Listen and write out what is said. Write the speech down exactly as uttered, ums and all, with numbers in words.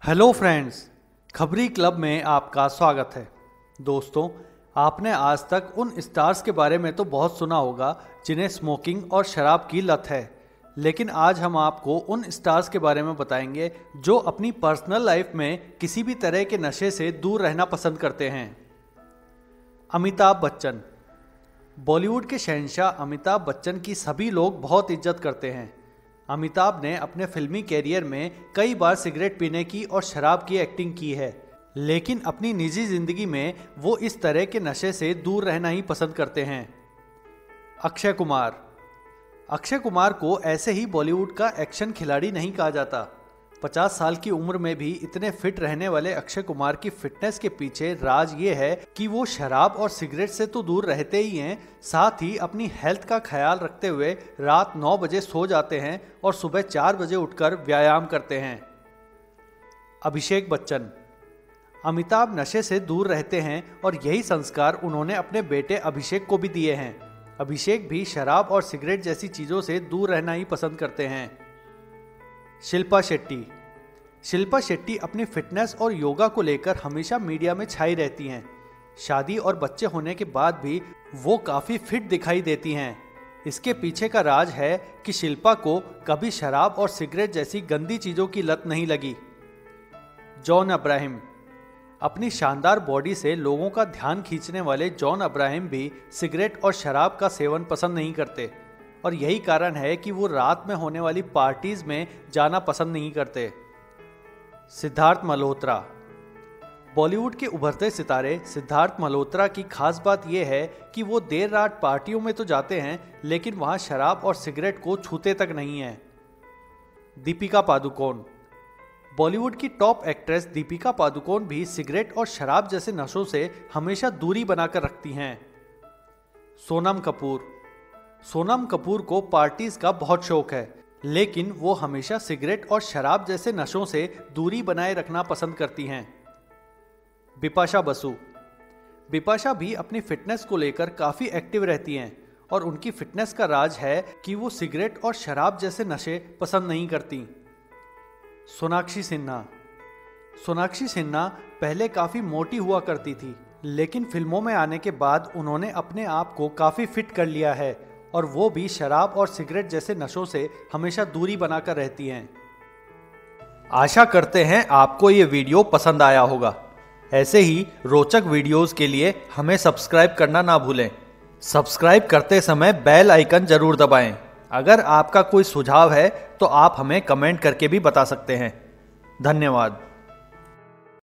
Hello friends, खबरी club में आपका स्वागत है। दोस्तों, आपने आज तक उन स्टार्स के बारे में तो बहुत सुना होगा जिन्हें स्मोकिंग और शराब की लत है, लेकिन आज हम आपको उन स्टार्स के बारे में बताएंगे जो अपनी पर्सनल लाइफ में किसी भी तरह के नशे से दूर रहना पसंद करते हैं। अमिताभ बच्चन। बॉलीवुड के शहंशाह अमिताभ बच्चन की सभी लोग बहुत इज्जत करते हैं। अमिताभ ने अपने फिल्मी कैरियर में कई बार सिगरेट पीने की और शराब की एक्टिंग की है, लेकिन अपनी निजी जिंदगी में वो इस तरह के नशे से दूर रहना ही पसंद करते हैं। अक्षय कुमार। अक्षय कुमार को ऐसे ही बॉलीवुड का एक्शन खिलाड़ी नहीं कहा जाता। पचास साल की उम्र में भी इतने फिट रहने वाले अक्षय कुमार की फिटनेस के पीछे राज ये है कि वो शराब और सिगरेट से तो दूर रहते ही हैं, साथ ही अपनी हेल्थ का ख्याल रखते हुए रात नौ बजे सो जाते हैं और सुबह चार बजे उठकर व्यायाम करते हैं। अभिषेक बच्चन। अमिताभ नशे से दूर रहते हैं और यही संस्कार उन्होंने अपने बेटे अभिषेक को भी दिए हैं। अभिषेक भी शराब और सिगरेट जैसी चीज़ों से दूर रहना ही पसंद करते हैं। शिल्पा शेट्टी। शिल्पा शेट्टी अपनी फिटनेस और योगा को लेकर हमेशा मीडिया में छाई रहती हैं। शादी और बच्चे होने के बाद भी वो काफ़ी फिट दिखाई देती हैं। इसके पीछे का राज है कि शिल्पा को कभी शराब और सिगरेट जैसी गंदी चीज़ों की लत नहीं लगी। जॉन अब्राहम। अपनी शानदार बॉडी से लोगों का ध्यान खींचने वाले जॉन अब्राहम भी सिगरेट और शराब का सेवन पसंद नहीं करते, और यही कारण है कि वो रात में होने वाली पार्टीज में जाना पसंद नहीं करते। सिद्धार्थ मल्होत्रा। बॉलीवुड के उभरते सितारे सिद्धार्थ मल्होत्रा की खास बात यह है कि वो देर रात पार्टियों में तो जाते हैं, लेकिन वहां शराब और सिगरेट को छूते तक नहीं है। दीपिका पादुकोण। बॉलीवुड की टॉप एक्ट्रेस दीपिका पादुकोण भी सिगरेट और शराब जैसे नशों से हमेशा दूरी बनाकर रखती हैं। सोनम कपूर। सोनम कपूर को पार्टीज का बहुत शौक है, लेकिन वो हमेशा सिगरेट और शराब जैसे नशों से दूरी बनाए रखना पसंद करती हैं। बिपाशा बसु। बिपाशा भी अपनी फिटनेस को लेकर काफ़ी एक्टिव रहती हैं, और उनकी फिटनेस का राज है कि वो सिगरेट और शराब जैसे नशे पसंद नहीं करती। सोनाक्षी सिन्हा। सोनाक्षी सिन्हा पहले काफ़ी मोटी हुआ करती थी, लेकिन फिल्मों में आने के बाद उन्होंने अपने आप को काफ़ी फिट कर लिया है, और वो भी शराब और सिगरेट जैसे नशों से हमेशा दूरी बनाकर रहती हैं। आशा करते हैं आपको ये वीडियो पसंद आया होगा। ऐसे ही रोचक वीडियोस के लिए हमें सब्सक्राइब करना ना भूलें। सब्सक्राइब करते समय बेल आइकन जरूर दबाएं। अगर आपका कोई सुझाव है तो आप हमें कमेंट करके भी बता सकते हैं। धन्यवाद।